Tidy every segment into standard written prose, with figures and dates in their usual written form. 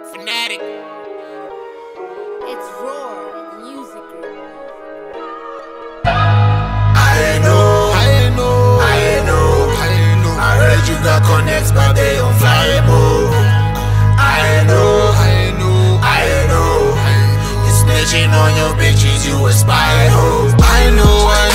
Fanatic. It's Roar Music Group. I heard you got connects, but they don't fly move. I know. You snitching on your bitches, you a spy hoe. I know.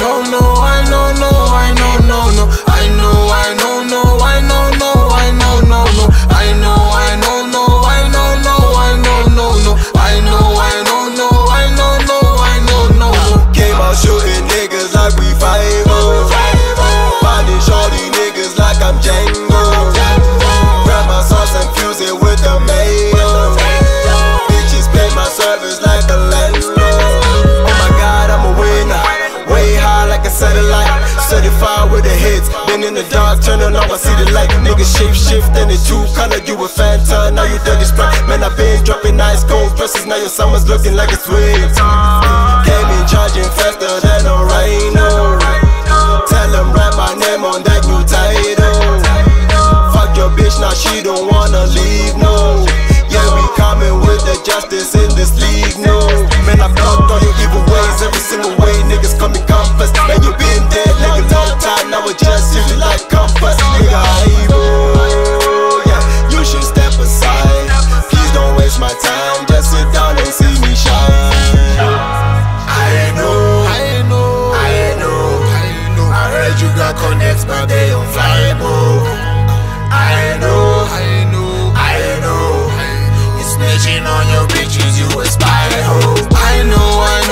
Came out shooting niggas like we 5-0. Finding shorty niggas like I'm Django. Grab my sauce and fuse it with the mayo. Bitches pay my service like a landlord. Oh my god, I'm a winner. Way high like a satellite. Certified with the hits. Been in the dark, turning on, I see the light. Niggas shape shift and it's two color. You a Fanta, now you dirty Sprite. Man, I been dropping ice cold verses. Now your summer's looking like it's sweet. Came in charging faster than a rhino. Tell them write my name on that new title. Fuck your bitch, now she don't wanna leave, no. Yeah, we coming with the justice in this league, no. Man, I blocked all your evil ways, every single way. Niggas coming compass. Man, you been dead, nigga, long time. Now it just use you like compass. Nigga, evil, yeah. You should step aside. Please don't waste my time. Just sit down and see me shine. I heard you got connects, but they don't fly move. I know. You snitching on your bitches, you a spy hoe. I know.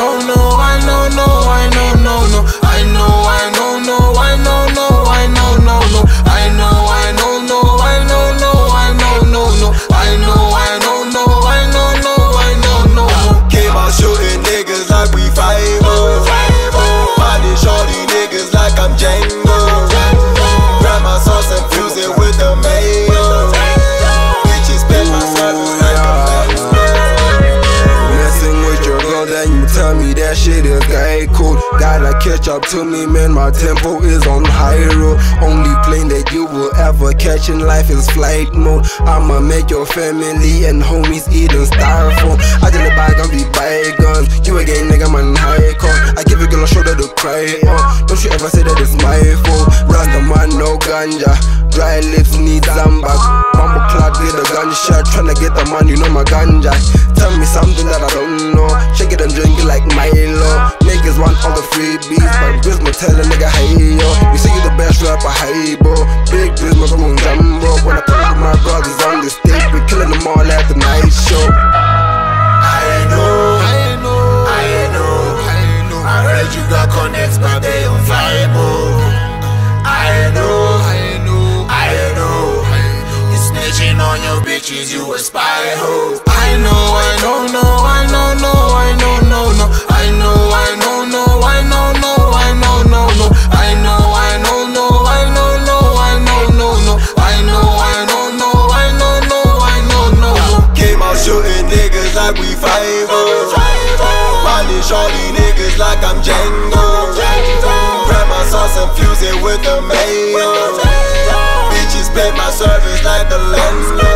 Came out shooting niggas like we 5-0. Finding shorty niggas like I'm Django. Grab my sauce and fuse it with the mayo. Bitches pay my service like a landlord. Messing with your girl, then you tell me that shit is gay cool. Gotta catch up to me, man, my tempo is on high road. Only plane that you will ever catch in life is flight mode. I'ma make your family and homies eating styrofoam. I tell the bag, I'll be bygones. You again, nigga, man, high cost. I give a girl a shoulder to cry on. Don't you ever say that it's my fault. Rasta man, no ganja. Dry lips need zamba. Bumble clock with a gunshot. Tryna get the man, you know my ganja. Tell me something that I don't know. Shake it and drink it like Milo. Niggas want all the freebies, but Grismo tell a nigga, hey yo. You say you the best rapper, hey bro. Big Grismo, boom, jumbo. When I pull up with my brothers on the stage, we killing them all at the night show. I know. I heard you got connects, but they don't fly move. I know. You snitching on your bitches, you a spy hoe. I know. Came out shooting niggas like we 5-0. Finding shorty niggas like I'm Django. Grab my sauce and fuse it with the mayo. Bitches pay my service like the landlord.